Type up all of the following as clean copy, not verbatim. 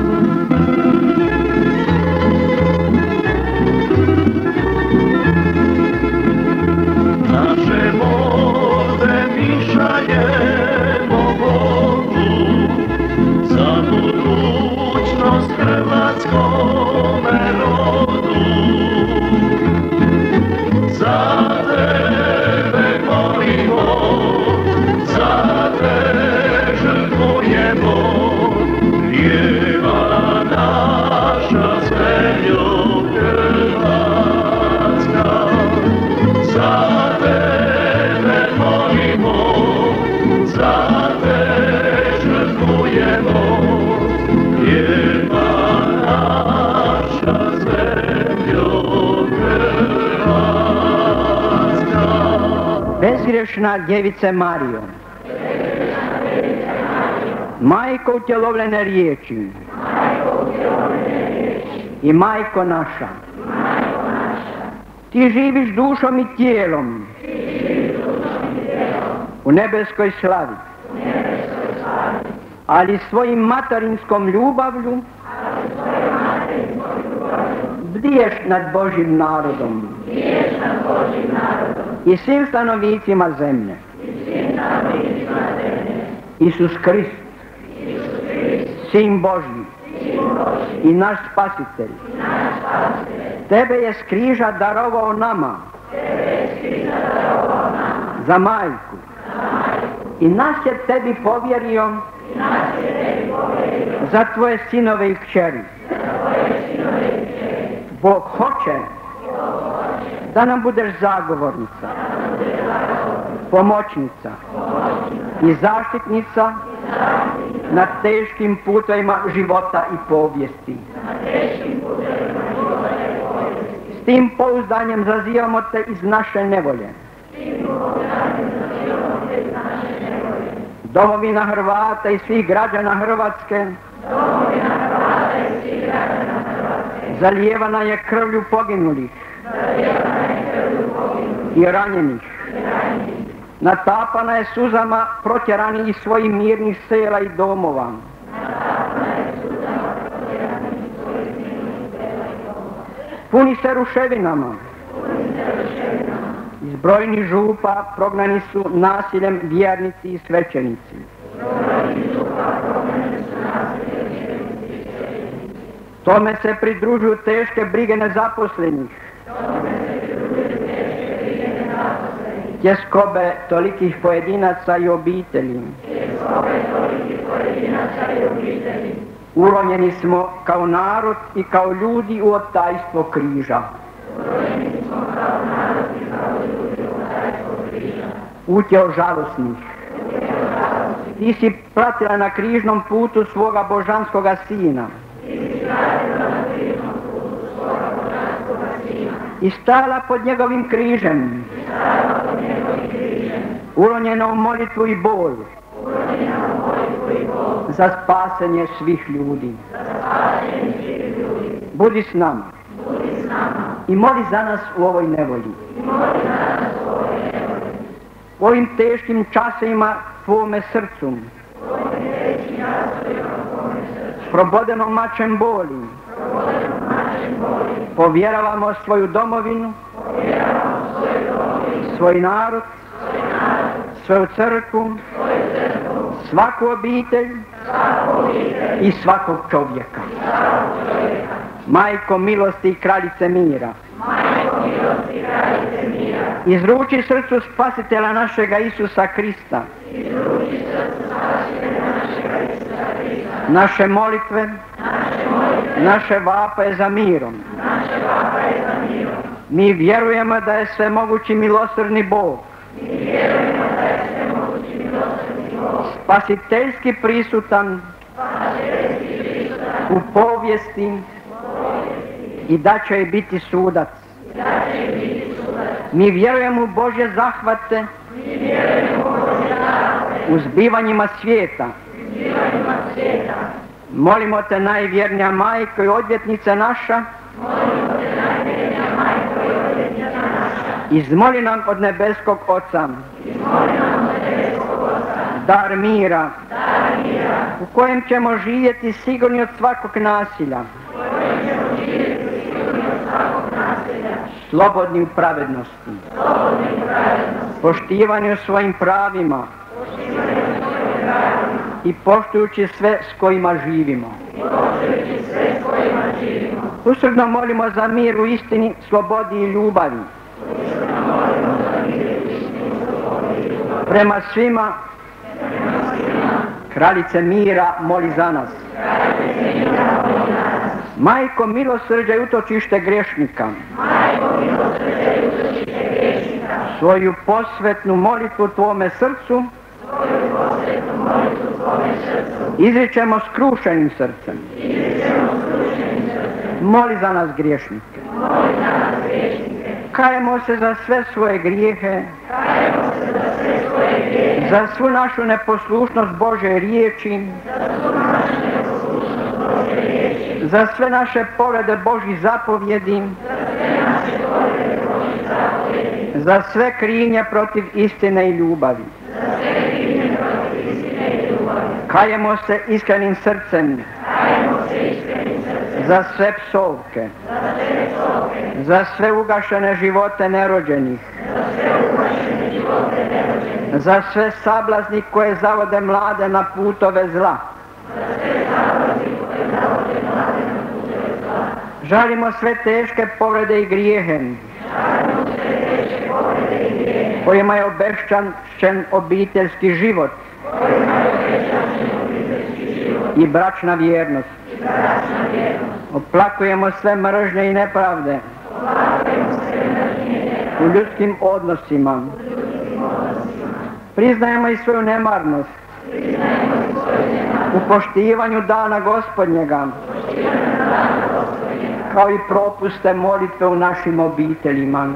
Bezgrešna djevice Marijo, majko utjelovljene riječi i majko naša, ti živiš dušom i tijelom u nebeskoj slavi, ali svojim materinskom ljubavlju bdiješ nad Božjim narodom i svim stanovnicima zemlje. Isus Krist, Sin Božji i naš Spasitelj, tebe je s križa darovao nama za majku i nas je tebi povjerio za tvoje sinove i kćeri. Bog hoće da nam budeš zagovornica, pomoćnica i zaštitnica na teškim putovima života i povijesti. S tim pouzdanjem zazivamo te iz naše nevolje. Domovina Hrvata i svih građana Hrvatske zalijevana je krvlju poginulih i ranjenih. Natapana je suzama protjeranih iz svojih mirnih sela i domova. Puni se ruševinama. Iz brojnih župa prognani su nasiljem vjernici i svećenici. Tome se pridružuju teške brige nezaposlenih, tjeskobe tolikih pojedinaca i obitelji. Uronjeni smo kao narod i kao ljudi u otajstvo križa. Utjeo žalosnih. Ti si pratila na križnom putu svoga božanskoga Sina i stala pod njegovim križem, uronjena u molitvu i bol za spasenje svih ljudi. Budi s nama i moli za nas u ovoj nevolji. U ovim teškim časima tvome srcu, probodenom mačem boli, povjeravamo svoju domovinu, svoj narod, svoju crkvu, svaku obitelj i svakog čovjeka. Majko milosti i kraljice mira, izruči srcu Spasitelja našega Isusa Krista naše molitve, naše vapaje za mirom. Mi vjerujemo da je svemogući milosrdni Bog, spasiteljski prisutan u povijesti i da će biti sudac. Mi vjerujemo u Božje zahvate u zbivanjima svijeta. Molimo te, najvjernija majko i odvjetnice naša, izmoli nam od nebeskog Oca dar mira u kojem ćemo živjeti sigurni od svakog nasilja, slobodni u pravednosti, poštivanju svojim pravima i poštujući sve s kojima živimo. Usrdno molimo za mir u istini, slobodi i ljubavi. Prema svima, Kraljice mira, moli za nas. Majko milosrđa i utočište grešnika, svoju posvetnu molitvu Tvome srcu izričemo skrušenim srcem. Moli za nas griješnike. Kajemo se za sve svoje grijehe, za svu našu neposlušnost Božje riječi, za sve naše povrede Božjih zapovjedi, za sve krivnje protiv istine i ljubavi. Kajemo se iskrenim srcem za sve psovke, za sve ugašene živote nerođenih, za sve sablazni koje zavode mlade na putove zla. Žalimo sve teške povrede i grijehe kojima je obešćen obiteljski život i bračna vjernost. Oplakujemo sve mržnje i nepravde u ljudskim odnosima. Priznajemo i svoju nemarnost u poštivanju dana Gospodnjega, kao i propuste molitve u našim obiteljima.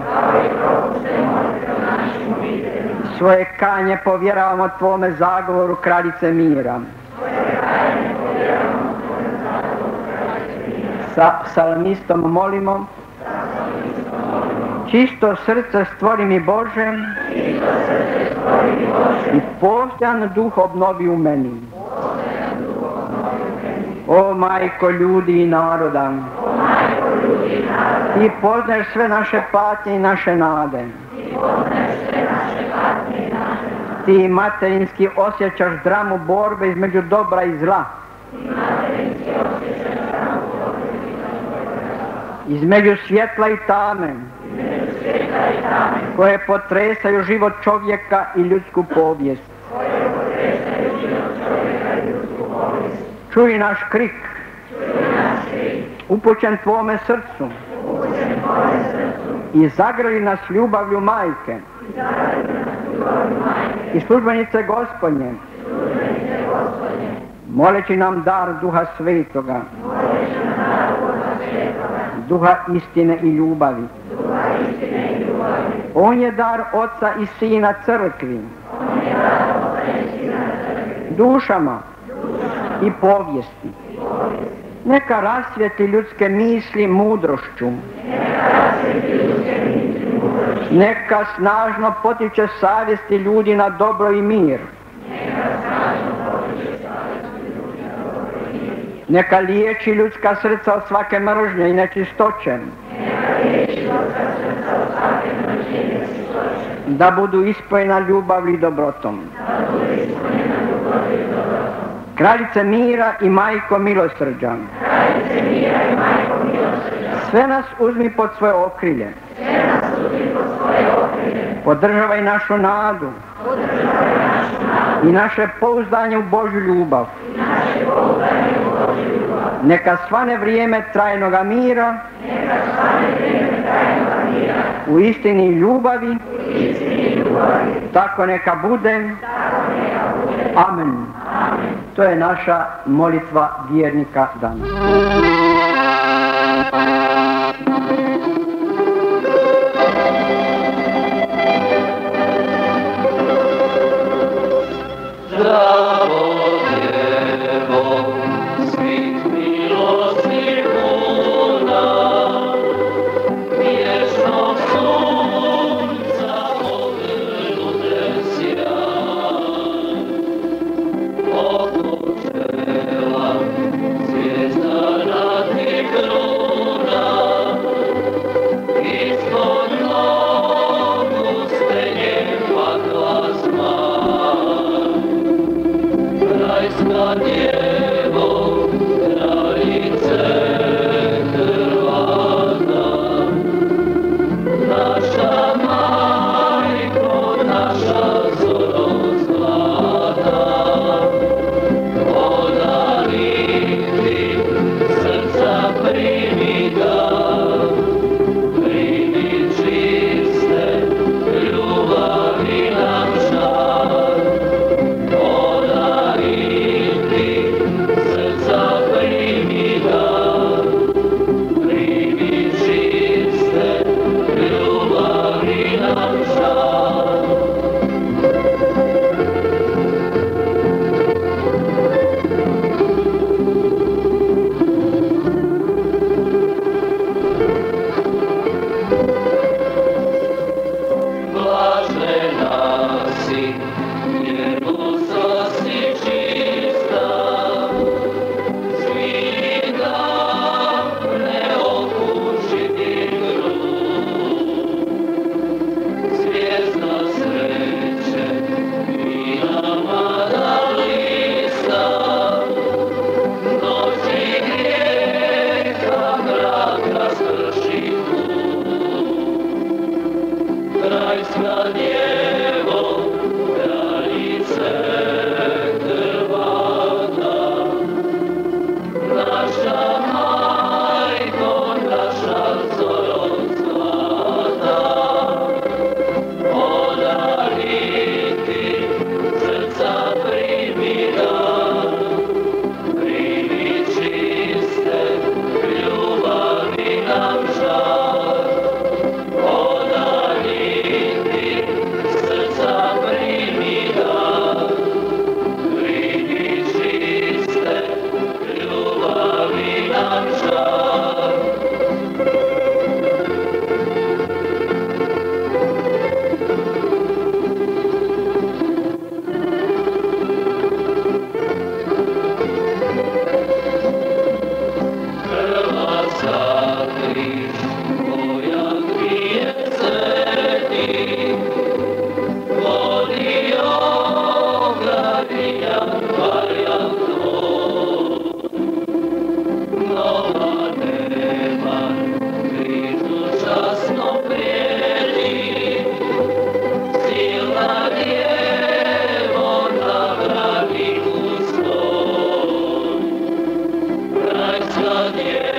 Svoje kanje povjeravamo Tvome zagovoru, Kraljice mira. Sa psalmistom molimo: čisto srce stvori mi Bože i postojan duh obnovi u meni. O Majko ljudi i naroda, Ti poznaješ sve naše patnje i naše nade. Ti materinski osjećaš dramu borbe između dobra i zla, između svjetla i tame, koje potresaju život čovjeka i ljudsku povijest. Čuj naš krik, upućen Tvome srcu, i zagrli nas ljubavlju Majke i službenice Gospodnje, moleći nam dar Duha Svetoga, Duha istine i ljubavi. On je dar Oca i Sina crkvi, dušama i povijesti. Neka rasvijetli ljudske misli mudrošću. Neka snažno potiče savjesti ljudi na dobro i mir. Neka liječi ljudska srca od svake mržnje i nečistoće. Da budu ispojena ljubavlju i dobrotom. Kraljice mira i Majko milosrđa, sve nas uzmi pod svoje okrilje. Podržavaj našu nadu i naše pouzdanje u Božju ljubav. Neka svane vrijeme trajnoga mira u istini i ljubavi. Tako neka bude. Amen. To je naša molitva vjernika danas. Thank you. Yeah.